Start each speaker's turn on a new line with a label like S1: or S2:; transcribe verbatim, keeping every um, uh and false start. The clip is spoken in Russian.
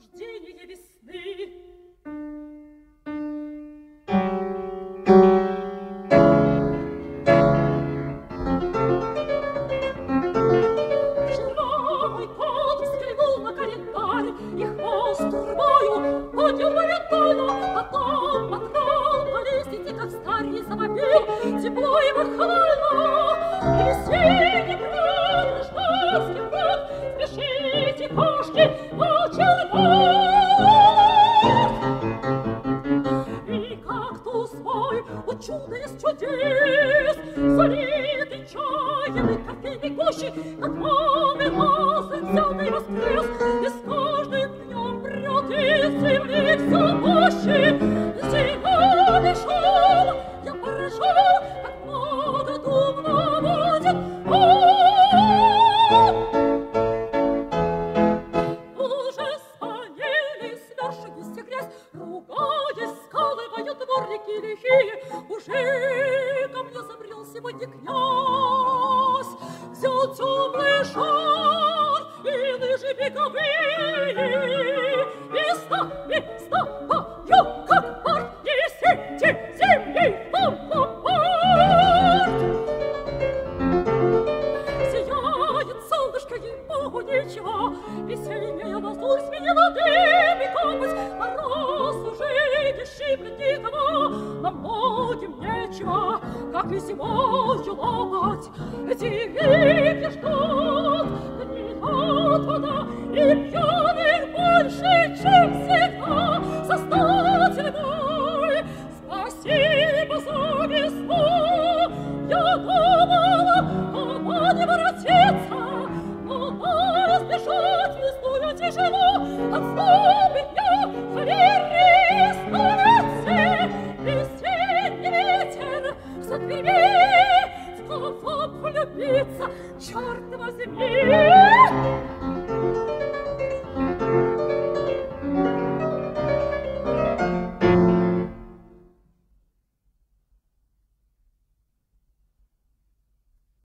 S1: пробуждение весны. Вчера мой кот взглянул на календарь и хвост трубою поднял моментально, потом подкрал по лестнице, как старый самобил, тепло и бахвально. Весенний брат, гражданский брат, спешите, кошки, на чердак. И кактус мой, о чудо из чудес, залитый чаем и кофейной гущей, как новый лазарь взятый воскрес, и с каждым днем прет из земли все мощи. Зеленый шум, я поражен, как много думно будет. Уже склонились свершившись грязь, ругаясь, скалывают дворники лихие. Уже ко мне забрел сегодня князь, взял темный шар и лыжи беговые. И ста, и стопаю, как парт, несите зимний ломбард. Сияет солнышко, ей-богу, ничего, весенняя воздух сменила дым и копоть. Мороз уже не щиплет никого, но многим нечего, как и зимою лопать. Девики ждут, гнетет вода, и пьяных больше, чем всегда. Создатель мой, спасибо за весну. Я думала, она не воротится, но разбежать весною тяжело. Отступит я хлерист на улице, весенний ветер за дверей. В кого влюбиться, черт возьми!